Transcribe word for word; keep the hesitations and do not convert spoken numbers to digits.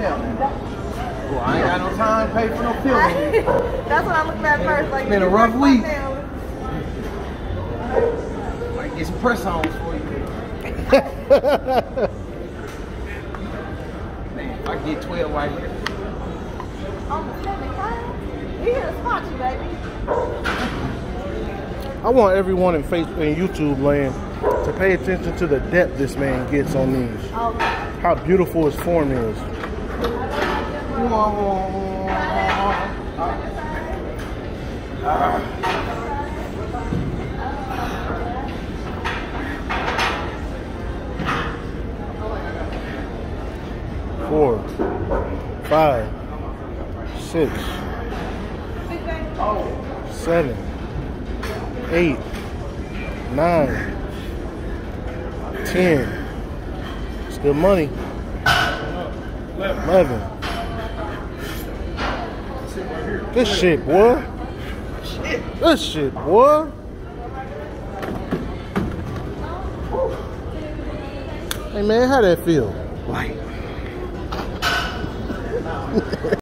Yeah, man. Well, I ain't got no time to pay for no filming. That's what I looked at first. Like, It's been a rough week. Might get some press ons for you. Man, if I get twelve right here. On the seventy-five? We here to spot you, baby. I want everyone in Facebook and YouTube land to pay attention to the depth this man gets on these. Oh. How beautiful his form is. Four, five, six, seven, eight, nine, ten. It's good money. Eleven. Good shit, boy. Good shit, boy. Hey man, how that feel? Light.